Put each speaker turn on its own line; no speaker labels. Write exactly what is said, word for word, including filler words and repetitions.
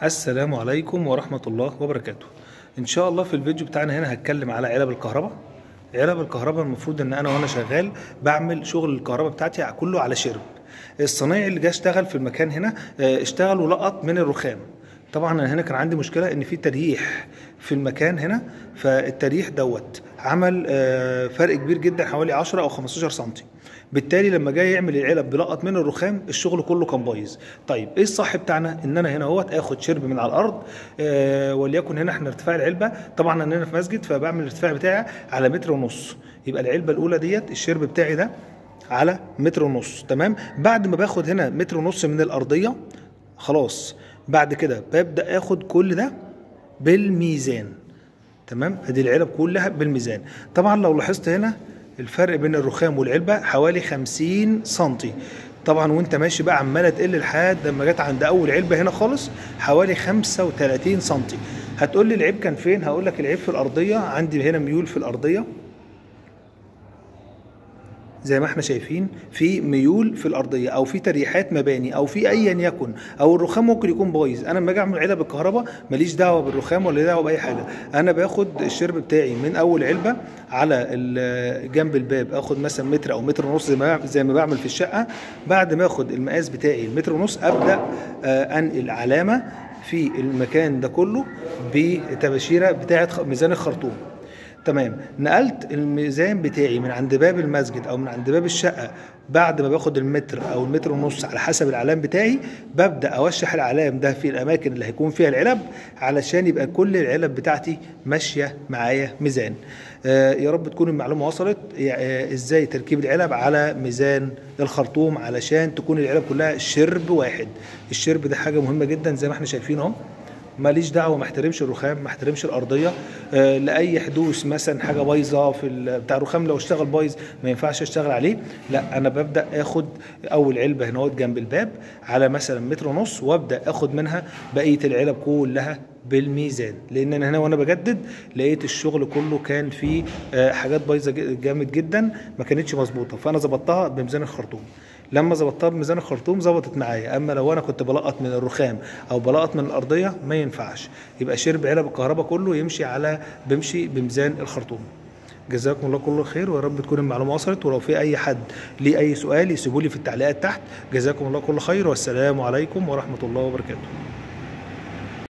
السلام عليكم ورحمة الله وبركاته. ان شاء الله في الفيديو بتاعنا هنا هتكلم على علب الكهرباء. علب الكهرباء المفروض ان انا وانا شغال بعمل شغل الكهرباء بتاعتي كله على شرب. الصنايعي اللي جه اشتغل في المكان هنا اشتغل ولقط من الرخام. طبعا انا هنا كان عندي مشكله ان في تريح في المكان هنا، فالتريح دوت عمل فرق كبير جدا حوالي عشرة او خمستاشر سنتي. بالتالي لما جاي يعمل العلب بلقط من الرخام الشغل كله كان بايظ. طيب ايه الصح بتاعنا؟ ان انا هنا اهوت اخد شرب من على الارض، آه وليكن هنا احنا ارتفاع العلبه، طبعا انا هنا في مسجد فبعمل الارتفاع بتاعي على متر ونص، يبقى العلبه الاولى ديت الشرب بتاعي ده على متر ونص. تمام. بعد ما باخد هنا متر ونص من الارضيه خلاص، بعد كده ببدا اخد كل ده بالميزان. تمام. ادي العلب كلها بالميزان. طبعا لو لاحظت هنا الفرق بين الرخام والعلبه حوالي خمسين سنتي. طبعا وانت ماشي بقى عماله تقل لحد لما جت عند اول علبه هنا خالص حوالي خمسة وتلاتين سنتي. هتقول لي العيب كان فين؟ هقول لك العيب في الارضيه. عندي هنا ميول في الارضيه زي ما احنا شايفين، في ميول في الارضيه او في تريحات مباني او في ايا يكن، او الرخام ممكن يكون بايظ. انا لما اجي اعمل علب الكهرباء ماليش دعوه بالرخام ولا دعوه باي حاجه، انا باخد الشرب بتاعي من اول علبه على جنب الباب، اخد مثلا متر او متر ونص زي ما زي ما بعمل في الشقه. بعد ما اخد المقاس بتاعي المتر ونص ابدا انقل علامه في المكان ده كله بتباشيره بتاعه ميزان الخرطوم. تمام. نقلت الميزان بتاعي من عند باب المسجد او من عند باب الشقه، بعد ما باخد المتر او المتر ونص على حسب العلام بتاعي ببدا اوشح العلام ده في الاماكن اللي هيكون فيها العلب علشان يبقى كل العلب بتاعتي ماشيه معايا ميزان. آه يا رب تكون المعلومه وصلت. آه ازاي تركيب العلب على ميزان الخرطوم علشان تكون العلب كلها شرب واحد. الشرب ده حاجه مهمه جدا زي ما احنا شايفين اهو. ماليش دعوه، ما احترمش الرخام، ما احترمش الارضيه. آه لاي حدوث مثلا حاجه بايظه في بتاع الرخام لو اشتغل بايظ ما ينفعش اشتغل عليه. لا، انا ببدا اخد اول علبه هنا جنب الباب على مثلا متر ونص، وابدا اخد منها بقيه العلب كلها بالميزان، لان انا هنا وانا بجدد لقيت الشغل كله كان فيه آه حاجات بايظه جامد جدا ما كانتش مظبوطه، فانا ظبطتها بميزان الخرطوم. لما ظبطتها بميزان الخرطوم ظبطت معايا. اما لو انا كنت بلقط من الرخام او بلقط من الارضيه ما ينفعش. يبقى شرب علب الكهرباء كله يمشي على بيمشي بميزان الخرطوم. جزاكم الله كل خير، ويا رب تكون المعلومه وصلت. ولو في اي حد ليه اي سؤال يسيبوا لي في التعليقات تحت. جزاكم الله كل خير، والسلام عليكم ورحمه الله وبركاته.